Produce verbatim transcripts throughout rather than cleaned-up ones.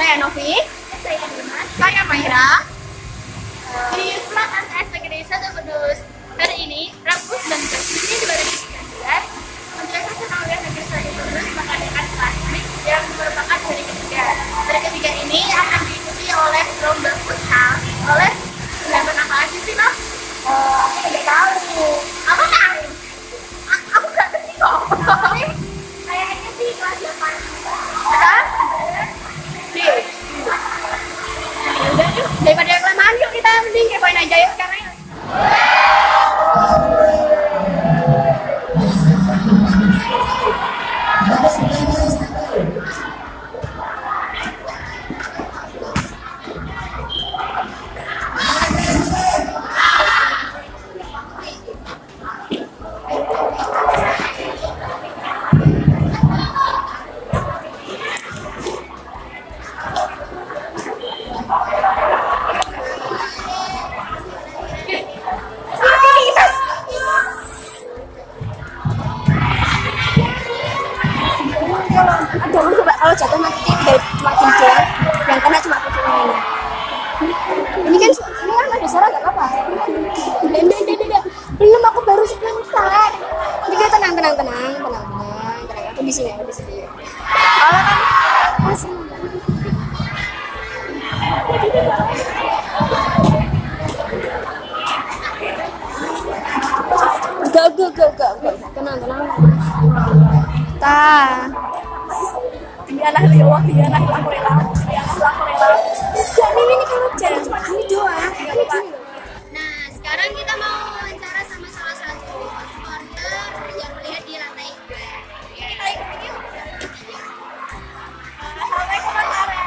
Saya Novi. Saya Dimas. Saya Maira. Di Flat and S Negeri satu Kudus. Hari ini, Rabu sembilan belas Juni dua ribu sembilan belas, Madrasah Sanawiyah Negeri satu Kudus mengadakan klasik yang merupakan hari ketiga. Hari ketiga ini akan diikuti oleh lomba futsal oleh sembilan apa aja sih, Noh? Uh, aku tidak tahu. Apa tahu? Aku nggak ngerti kok. Kayaknya sih kelas delapan. Hah? Nih. Udah yuk, daripada yang kelamaan yuk kita mending kepoin aja yuk sekarang yuk. Aduh, coba kalau jatuh nanti dari makin jauh, yang kena cuma kucing ini. Ini kan ini kan ada suara gak apa-apa. Udah, udah, udah, udah. Belum, aku baru sebentar. Jadi kita tenang, tenang, tenang, tenang, tenang, tenang. Aku di sini, aku di sini. Kalau kan masih. Gak, gak, gak, gak, gak. Tenang, tenang. Ta. Dialah lewat, dialah aku rela, dialah aku rela. Gak, ini ini kalau jalan cuma gini doang. Ini gini loh. Nah, sekarang kita mau wawancara sama salah satu supporter yang melihat di lantai dua. Kita ikut yuk. Assalamualaikum Mas Are.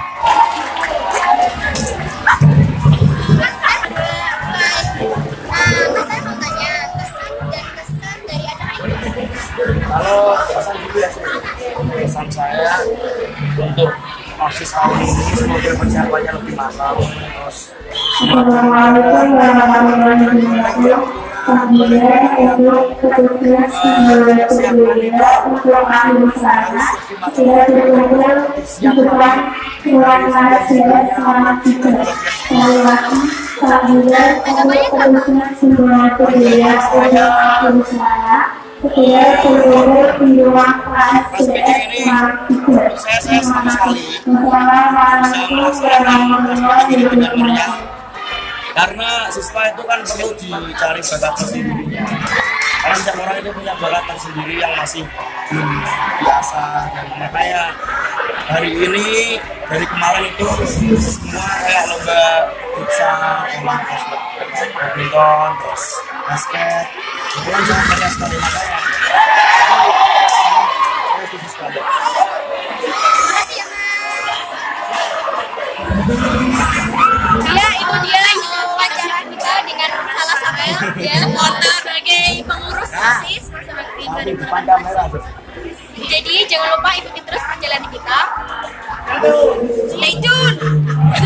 Mas Are. Nah, Mas Are mau tanya kesan dan kesan dari acara ini. Kalau pesan dulu ya, pesan saya untuk OSIS tahun ini semoga persiapannya lebih matang, terus Assalamualaikum warahmatullahi wabarakatuh. Kemudian untuk petugas kemudian untuk ahli sana sudah berkumpul setelah keluarga sudah selamat juga. Kemudian untuk petugas semua kuliah untuk ahli sana sudah berkumpul di ruang kelas sudah selamat juga. saya saya senang sekali Assalamualaikum warahmatullahi wabarakatuh. karena siswa itu kan perlu dicari bakat tersendirinya, karena setiap orang itu punya bakat tersendiri yang masih belum biasa, dan makanya hari ini dari kemarin itu semua kayak lomba futsal, badminton, terus basket, itu kan sangat banyak sekali, makanya saya setuju sekali. Makasih ya, Mas. Ya, itu dia wawancara kita dengan salah satu ya supporter sebagai pengurus OSIS bersama Green dua ribu delapan belas. Jadi jangan lupa ikuti terus perjalanan kita. Stay tune.